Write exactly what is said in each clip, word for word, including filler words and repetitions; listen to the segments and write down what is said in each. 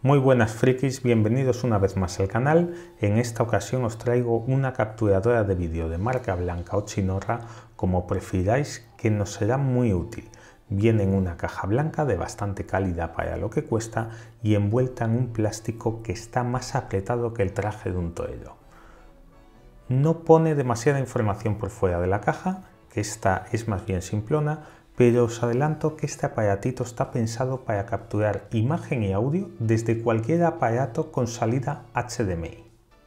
Muy buenas frikis, bienvenidos una vez más al canal. En esta ocasión os traigo una capturadora de vídeo de marca blanca o chinorra, como prefiráis, que nos será muy útil. Viene en una caja blanca de bastante calidad para lo que cuesta y envuelta en un plástico que está más apretado que el traje de un torero. No pone demasiada información por fuera de la caja, que esta es más bien simplona, pero os adelanto que este aparatito está pensado para capturar imagen y audio desde cualquier aparato con salida H D M I.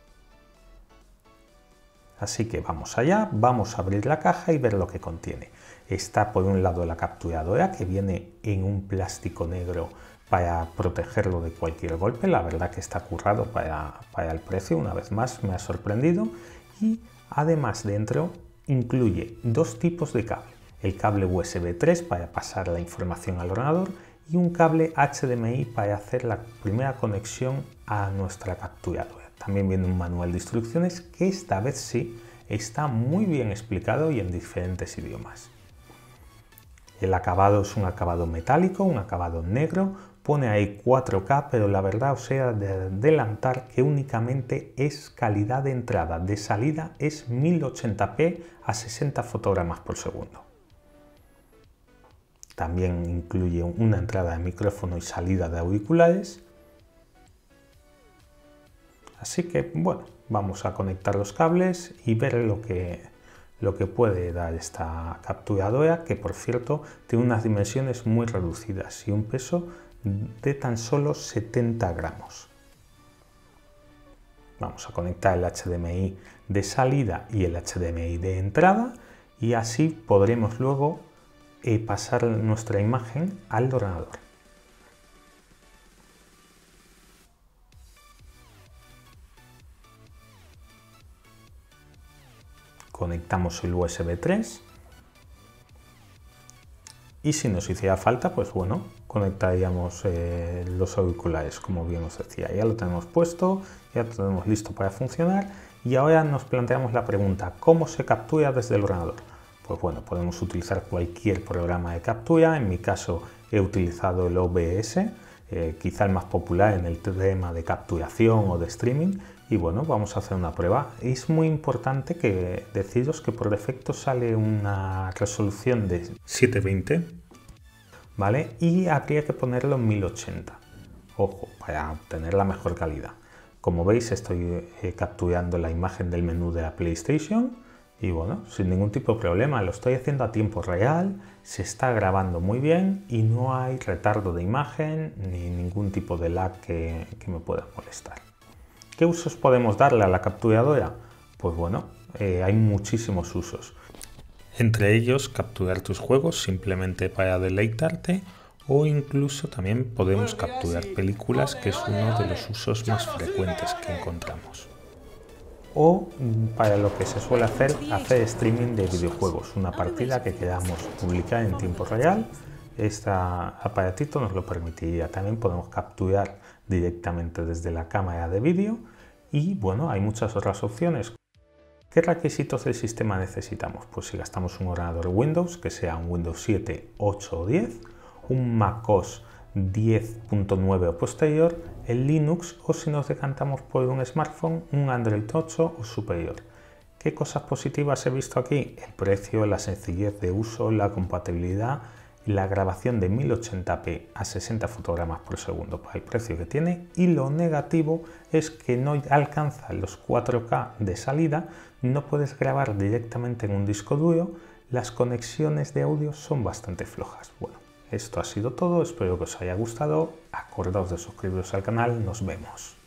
Así que vamos allá, vamos a abrir la caja y ver lo que contiene. Está por un lado la capturadora, que viene en un plástico negro para protegerlo de cualquier golpe. La verdad que está currado para, para el precio, una vez más me ha sorprendido. Y además dentro incluye dos tipos de cable. El cable U S B tres para pasar la información al ordenador y un cable H D M I para hacer la primera conexión a nuestra capturadora. También viene un manual de instrucciones que esta vez sí está muy bien explicado y en diferentes idiomas. El acabado es un acabado metálico, un acabado negro, pone ahí cuatro K, pero la verdad os he de adelantar que únicamente es calidad de entrada, de salida es mil ochenta p a sesenta fotogramas por segundo. También incluye una entrada de micrófono y salida de auriculares. Así que bueno, vamos a conectar los cables y ver lo que, lo que puede dar esta capturadora, que por cierto tiene unas dimensiones muy reducidas y un peso de tan solo setenta gramos. Vamos a conectar el H D M I de salida y el H D M I de entrada y así podremos luego eh, pasar nuestra imagen al ordenador. Conectamos el U S B tres y si nos hiciera falta, pues bueno, conectaríamos eh, los auriculares, como bien os decía. Ya lo tenemos puesto, ya lo tenemos listo para funcionar y ahora nos planteamos la pregunta: ¿cómo se captura desde el ordenador? Pues bueno, podemos utilizar cualquier programa de captura. En mi caso he utilizado el O B S, eh, quizá el más popular en el tema de capturación o de streaming. Y bueno, vamos a hacer una prueba. Es muy importante que deciros que por defecto sale una resolución de setecientos veinte, ¿vale? Y habría que ponerlo en mil ochenta, ojo, para obtener la mejor calidad. Como veis, estoy eh, capturando la imagen del menú de la PlayStation y bueno, sin ningún tipo de problema. Lo estoy haciendo a tiempo real, se está grabando muy bien y no hay retardo de imagen ni ningún tipo de lag que, que me pueda molestar. ¿Qué usos podemos darle a la capturadora? Pues bueno, eh, hay muchísimos usos. Entre ellos, capturar tus juegos simplemente para deleitarte, o incluso también podemos capturar películas, que es uno de los usos más frecuentes que encontramos. O para lo que se suele hacer, hacer streaming de videojuegos, una partida que queramos publicar en tiempo real. Este aparatito nos lo permitiría. También podemos capturar directamente desde la cámara de vídeo y bueno, hay muchas otras opciones. ¿Qué requisitos del sistema necesitamos? Pues si gastamos un ordenador Windows, que sea un Windows siete, ocho o diez, un MacOS diez punto nueve o posterior, el Linux, o si nos decantamos por un smartphone, un Android ocho o superior. ¿Qué cosas positivas he visto aquí? El precio, la sencillez de uso, la compatibilidad y la grabación de mil ochenta p a sesenta fotogramas por segundo para el precio que tiene. Y lo negativo es que no alcanza los cuatro K de salida, no puedes grabar directamente en un disco duro, las conexiones de audio son bastante flojas. Bueno, esto ha sido todo, espero que os haya gustado, acordaos de suscribiros al canal, nos vemos.